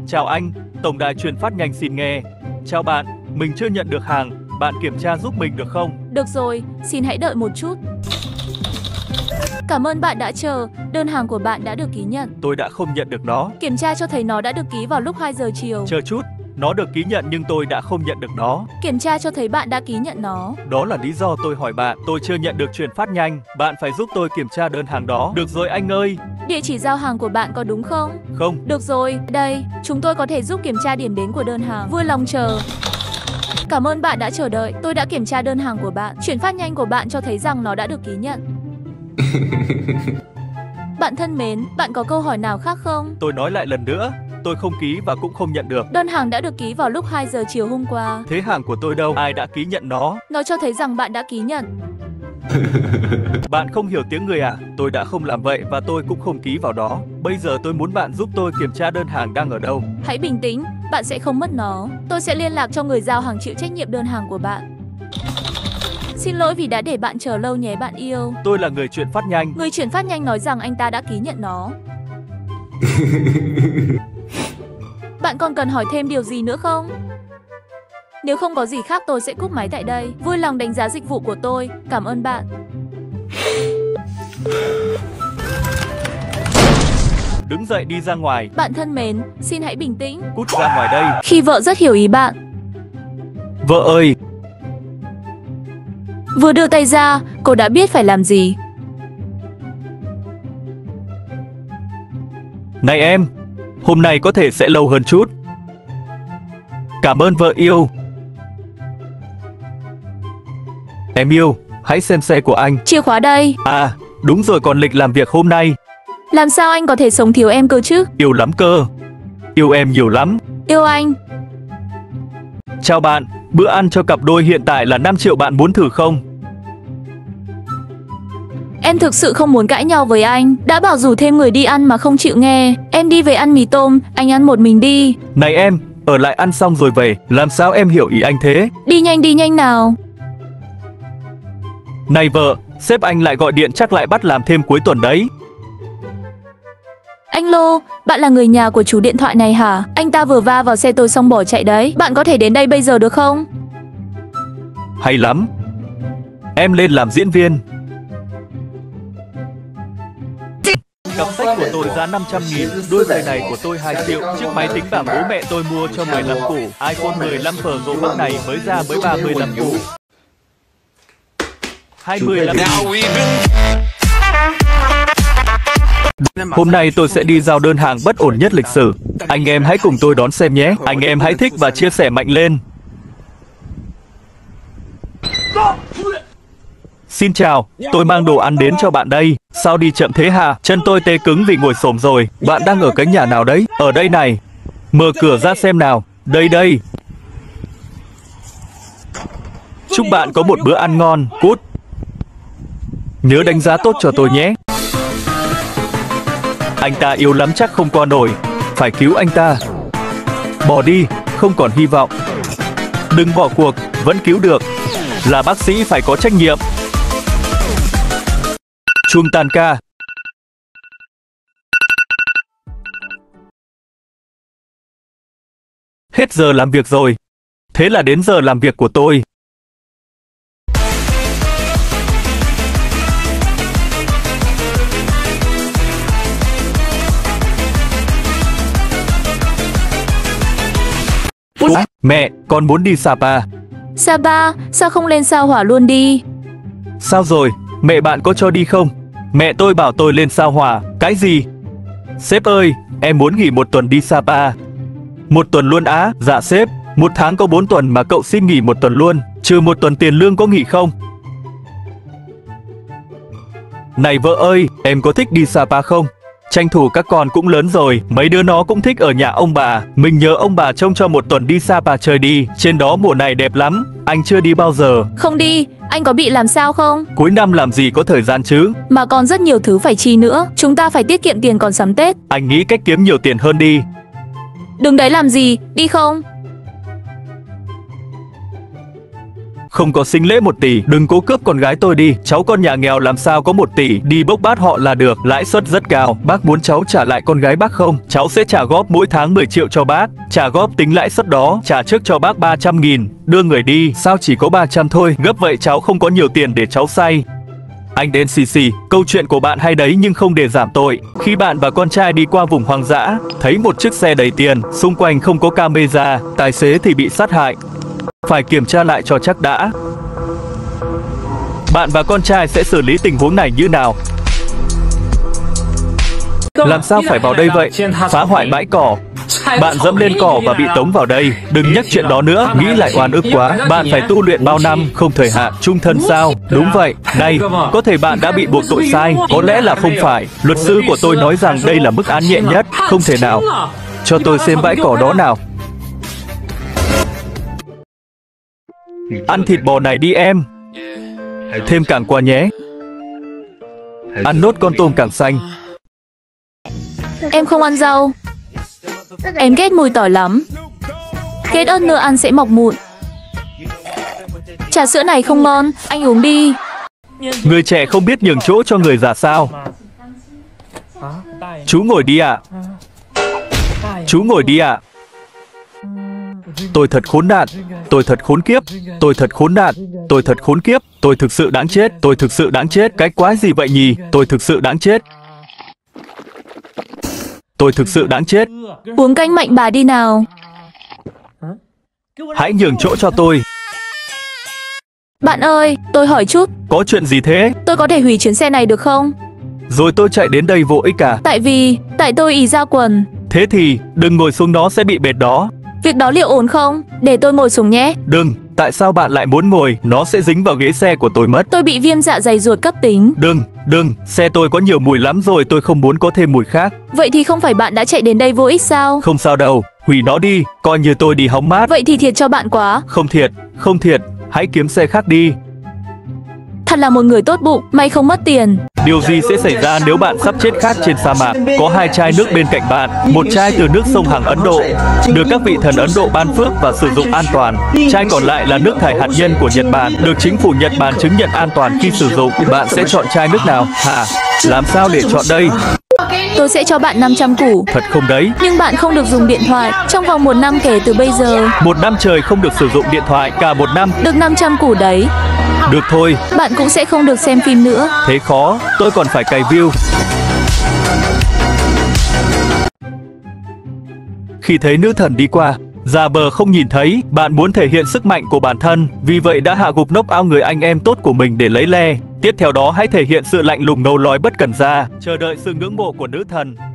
Chào anh, tổng đài truyền phát nhanh xin nghe. Chào bạn, mình chưa nhận được hàng, bạn kiểm tra giúp mình được không? Được rồi, xin hãy đợi một chút. Cảm ơn bạn đã chờ, đơn hàng của bạn đã được ký nhận. Tôi đã không nhận được nó. Kiểm tra cho thấy nó đã được ký vào lúc 2 giờ chiều. Chờ chút, nó được ký nhận nhưng tôi đã không nhận được nó. Kiểm tra cho thấy bạn đã ký nhận nó. Đó là lý do tôi hỏi bạn, tôi chưa nhận được chuyển phát nhanh. Bạn phải giúp tôi kiểm tra đơn hàng đó. Được rồi anh ơi. Địa chỉ giao hàng của bạn có đúng không? Không. Được rồi, đây, chúng tôi có thể giúp kiểm tra điểm đến của đơn hàng. Vui lòng chờ. Cảm ơn bạn đã chờ đợi, tôi đã kiểm tra đơn hàng của bạn. Chuyển phát nhanh của bạn cho thấy rằng nó đã được ký nhận. Bạn thân mến, bạn có câu hỏi nào khác không? Tôi nói lại lần nữa, tôi không ký và cũng không nhận được. Đơn hàng đã được ký vào lúc 2 giờ chiều hôm qua. Thế hàng của tôi đâu? Ai đã ký nhận nó? Nó cho thấy rằng bạn đã ký nhận. Bạn không hiểu tiếng người à? Tôi đã không làm vậy và tôi cũng không ký vào đó. Bây giờ tôi muốn bạn giúp tôi kiểm tra đơn hàng đang ở đâu. Hãy bình tĩnh, bạn sẽ không mất nó. Tôi sẽ liên lạc cho người giao hàng chịu trách nhiệm đơn hàng của bạn. Xin lỗi vì đã để bạn chờ lâu nhé bạn yêu. Tôi là người chuyển phát nhanh. Người chuyển phát nhanh nói rằng anh ta đã ký nhận nó. Bạn còn cần hỏi thêm điều gì nữa không? Nếu không có gì khác tôi sẽ cúp máy tại đây. Vui lòng đánh giá dịch vụ của tôi. Cảm ơn bạn. Đứng dậy đi ra ngoài. Bạn thân mến, xin hãy bình tĩnh. Cút ra ngoài đây. Khi vợ rất hiểu ý bạn. Vợ ơi. Vừa đưa tay ra, cô đã biết phải làm gì. Này em, hôm nay có thể sẽ lâu hơn chút. Cảm ơn vợ yêu. Em yêu, hãy xem xe của anh. Chìa khóa đây. À, đúng rồi, còn lịch làm việc hôm nay. Làm sao anh có thể sống thiếu em cơ chứ? Yêu lắm cơ. Yêu em nhiều lắm. Yêu anh. Chào bạn, bữa ăn cho cặp đôi hiện tại là 5 triệu, bạn muốn thử không? Em thực sự không muốn cãi nhau với anh. Đã bảo rủ thêm người đi ăn mà không chịu nghe. Em đi về ăn mì tôm, anh ăn một mình đi. Này em, ở lại ăn xong rồi về. Làm sao em hiểu ý anh thế? Đi nhanh nào. Này vợ, sếp anh lại gọi điện, chắc lại bắt làm thêm cuối tuần đấy. Anh Lô, bạn là người nhà của chủ điện thoại này hả? Anh ta vừa va vào xe tôi xong bỏ chạy đấy. Bạn có thể đến đây bây giờ được không? Hay lắm. Em lên làm diễn viên. Cặp sách của tôi giá 500.000, đôi giày này của tôi 2 triệu, chiếc máy tính bảng bố mẹ tôi mua cho 15 củ, iPhone 15 Pro Max lúc này mới ra mới 35 củ. 25.000. Hôm nay tôi sẽ đi giao đơn hàng bất ổn nhất lịch sử. Anh em hãy cùng tôi đón xem nhé. Anh em hãy thích và chia sẻ mạnh lên. Xin chào, tôi mang đồ ăn đến cho bạn đây. Sao đi chậm thế hả? Chân tôi tê cứng vì ngồi xổm rồi. Bạn đang ở cái nhà nào đấy? Ở đây này. Mở cửa ra xem nào. Đây. Chúc bạn có một bữa ăn ngon. Cút. Nhớ đánh giá tốt cho tôi nhé. Anh ta yếu lắm chắc không qua nổi. Phải cứu anh ta. Bỏ đi, không còn hy vọng. Đừng bỏ cuộc, vẫn cứu được. Là bác sĩ phải có trách nhiệm. Chuông tan ca. Hết giờ làm việc rồi. Thế là đến giờ làm việc của tôi. Mẹ, con muốn đi Sapa. Sapa, sao không lên sao Hỏa luôn đi? Sao rồi, mẹ bạn có cho đi không? Mẹ tôi bảo tôi lên sao Hỏa. Cái gì? Sếp ơi, em muốn nghỉ 1 tuần đi Sapa. 1 tuần luôn á? Dạ sếp, 1 tháng có 4 tuần mà cậu xin nghỉ 1 tuần luôn, trừ 1 tuần tiền lương, có nghỉ không? Này vợ ơi, em có thích đi Sapa không? Tranh thủ các con cũng lớn rồi, mấy đứa nó cũng thích ở nhà ông bà. Mình nhớ ông bà trông cho 1 tuần đi Sapa chơi đi. Trên đó mùa này đẹp lắm, anh chưa đi bao giờ. Không đi, anh có bị làm sao không? Cuối năm làm gì có thời gian chứ. Mà còn rất nhiều thứ phải chi nữa. Chúng ta phải tiết kiệm tiền còn sắm Tết. Anh nghĩ cách kiếm nhiều tiền hơn đi. Đừng đấy làm gì, đi không? Không có sinh lễ 1 tỷ, đừng cố cướp con gái tôi đi. Cháu con nhà nghèo làm sao có 1 tỷ, đi bốc bát họ là được, lãi suất rất cao. Bác muốn cháu trả lại con gái bác không? Cháu sẽ trả góp mỗi tháng 10 triệu cho bác. Trả góp tính lãi suất đó, trả trước cho bác 300.000. Đưa người đi, sao chỉ có 300 thôi, gấp vậy cháu không có nhiều tiền để cháu say. Anh đến xì, câu chuyện của bạn hay đấy nhưng không để giảm tội. Khi bạn và con trai đi qua vùng hoang dã, thấy một chiếc xe đầy tiền, xung quanh không có camera, tài xế thì bị sát hại. Phải kiểm tra lại cho chắc đã. Bạn và con trai sẽ xử lý tình huống này như nào? Làm sao phải vào đây vậy? Phá hoại bãi cỏ. Bạn dẫm lên cỏ và bị tống vào đây. Đừng nhắc chuyện đó nữa, nghĩ lại oan ức quá. Bạn phải tu luyện bao năm, không thời hạn, chung thân sao? Đúng vậy. Này, có thể bạn đã bị buộc tội sai, có lẽ là không phải. Luật sư của tôi nói rằng đây là mức án nhẹ nhất, không thể nào. Cho tôi xem bãi cỏ đó nào. Ăn thịt bò này đi em. Thêm càng qua nhé. Ăn nốt con tôm càng xanh. Em không ăn rau. Em ghét mùi tỏi lắm. Ghét ớt nữa ăn sẽ mọc mụn. Trà sữa này không ngon, anh uống đi. Người trẻ không biết nhường chỗ cho người già sao? Chú ngồi đi ạ. Chú ngồi đi ạ. Tôi thật khốn nạn. Tôi thật khốn kiếp. Tôi thật khốn nạn. Tôi thật khốn kiếp. Tôi thực sự đáng chết. Tôi thực sự đáng chết. Cái quái gì vậy nhỉ? Tôi thực sự đáng chết. Tôi thực sự đáng chết. Uống canh mạnh bà đi nào. Hãy nhường chỗ cho tôi. Bạn ơi, tôi hỏi chút. Có chuyện gì thế? Tôi có thể hủy chuyến xe này được không? Rồi tôi chạy đến đây vô ích à? Tại tôi ì ra quần. Thế thì, đừng ngồi xuống đó sẽ bị bệt đó. Việc đó liệu ổn không? Để tôi ngồi xuống nhé. Đừng, tại sao bạn lại muốn ngồi? Nó sẽ dính vào ghế xe của tôi mất. Tôi bị viêm dạ dày ruột cấp tính. Đừng, xe tôi có nhiều mùi lắm rồi, tôi không muốn có thêm mùi khác. Vậy thì không phải bạn đã chạy đến đây vô ích sao? Không sao đâu, hủy nó đi, coi như tôi đi hóng mát. Vậy thì thiệt cho bạn quá. Không thiệt, hãy kiếm xe khác đi. Thật là một người tốt bụng, may không mất tiền. Điều gì sẽ xảy ra nếu bạn sắp chết khát trên sa mạc? Có 2 chai nước bên cạnh bạn, một chai từ nước sông Hằng Ấn Độ, được các vị thần Ấn Độ ban phước và sử dụng an toàn. Chai còn lại là nước thải hạt nhân của Nhật Bản, được chính phủ Nhật Bản chứng nhận an toàn khi sử dụng. Bạn sẽ chọn chai nước nào? Hả? Làm sao để chọn đây? Tôi sẽ cho bạn 500 củ. Thật không đấy? Nhưng bạn không được dùng điện thoại trong vòng 1 năm kể từ bây giờ. 1 năm trời không được sử dụng điện thoại, cả 1 năm. Được 500 củ đấy. Được thôi. Bạn cũng sẽ không được xem phim nữa. Thế khó, tôi còn phải cày view. Khi thấy nữ thần đi qua, giả vờ không nhìn thấy, bạn muốn thể hiện sức mạnh của bản thân, vì vậy đã hạ gục knock out người anh em tốt của mình để lấy le. Tiếp theo đó hãy thể hiện sự lạnh lùng ngầu lói bất cần ra, chờ đợi sự ngưỡng mộ của nữ thần.